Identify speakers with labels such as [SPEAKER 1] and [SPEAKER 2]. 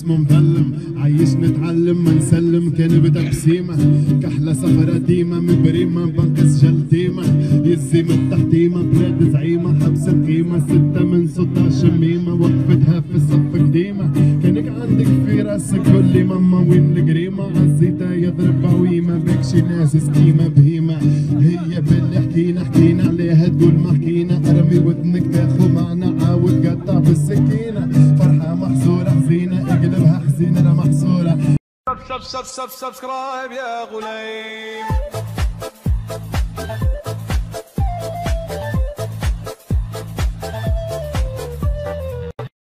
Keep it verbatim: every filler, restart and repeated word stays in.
[SPEAKER 1] اسمه مظلم، عايش نتعلم ما نسلم، كان بتقسيمه كحله سفره ديمه مبريمه بنقص جلديمه، يزيمه بتحتيمه بلاد زعيمه حبس قيمه، سته من صوتها شميمه وقفتها في الصف قديمه، كانك عندك في راسك كل ماما وين القريمه، عزيتها يضرب عويمه بك شي ناس سكيمه بهيمه، هي باللي حكينا حكينا عليها تقول ما حكينا، ارمي ودنك تاخو معنا عاود قطع بالسكينه، فرحه محصوره حزينه اقلبها حزينه انا محصوره.
[SPEAKER 2] سب سب سب سبسكرايب يا غليم.